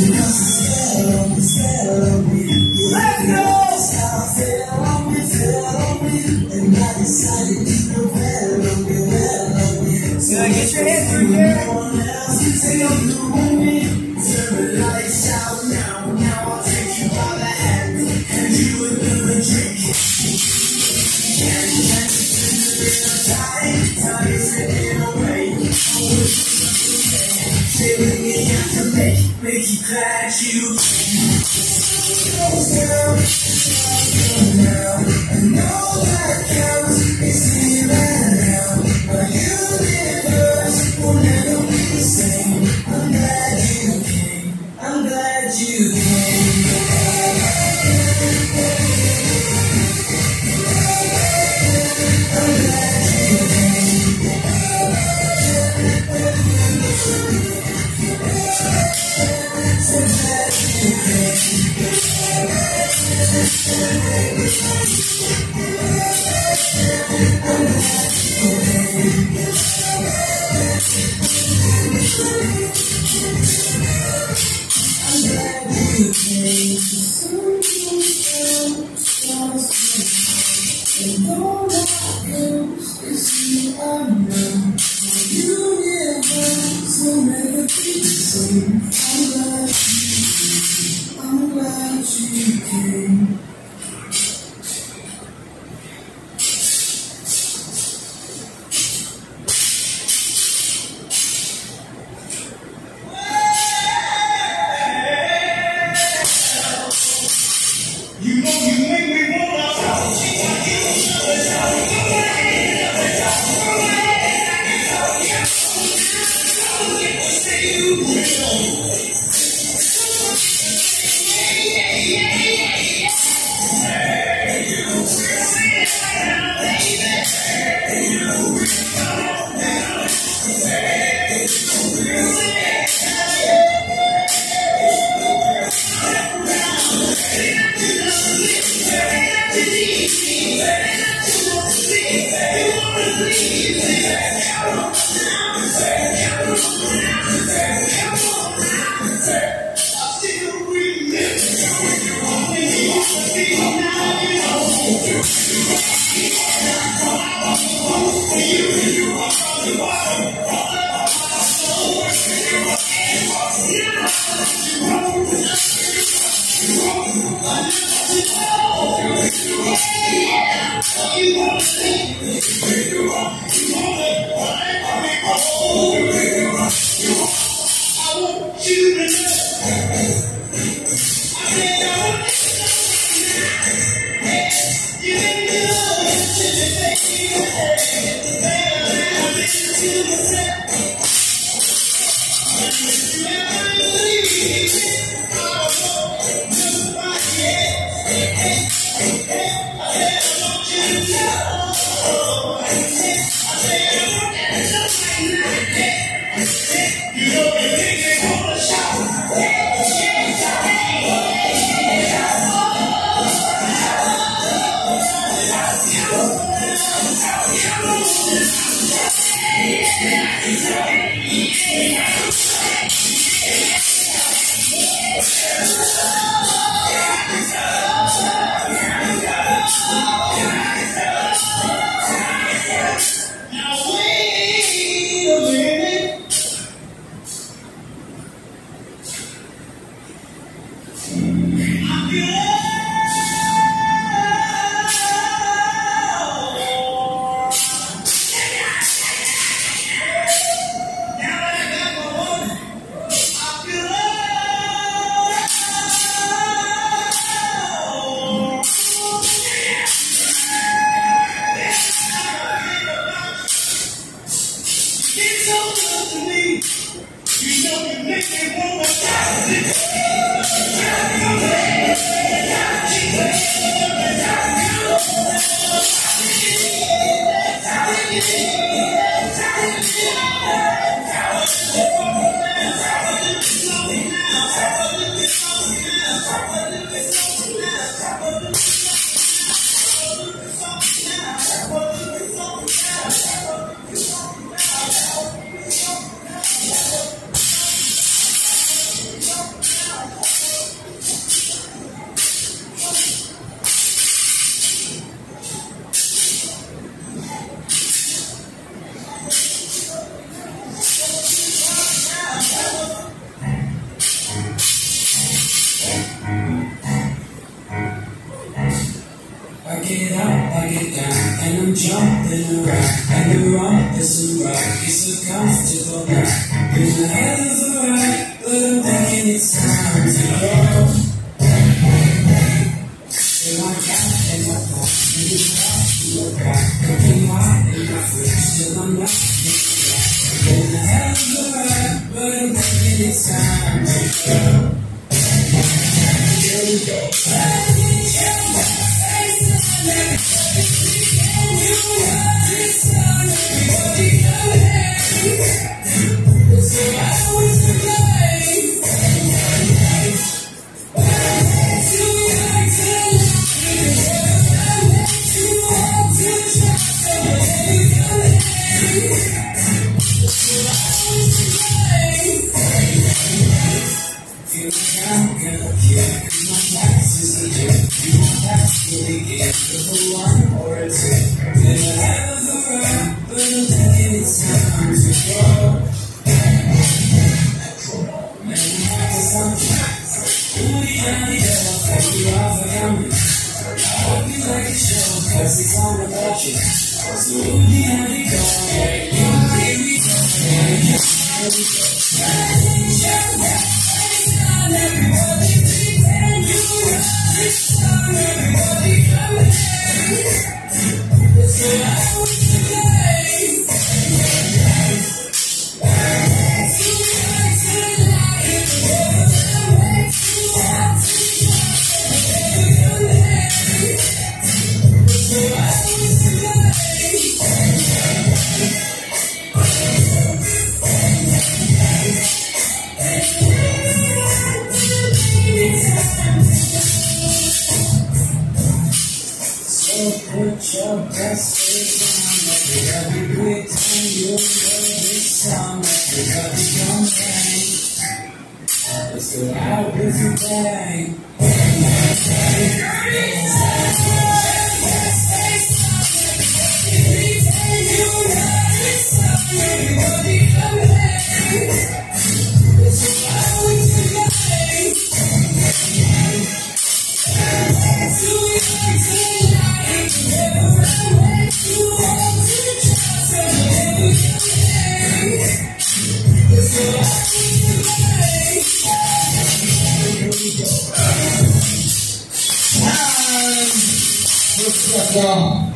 Get your hands through here. Turn the lights out now. Now I'll take you by the hand and you will never drink it. And time is slipping away. Stay with me and to make you glad you came. Now I know that counts. It's here and now, but universe will never be the same. I'm glad you came. I'm glad you came. I'm glad you came. So glad you came. I'm glad you came. You make me wanna in a rock, and the rock is a rock. It's a comfortable rock. Been a hell of a ride, but I'm thinking it's time to go. So I got in my back, and it's back to your back. Cooking hot in my fridge, till I'm not mixed back. Been a hell of a ride, but I'm thinking it's time to go. Here we go. Put your best face on, every quick time you'll know this song. Everybody come bang, let's go out with your bang. Let's go.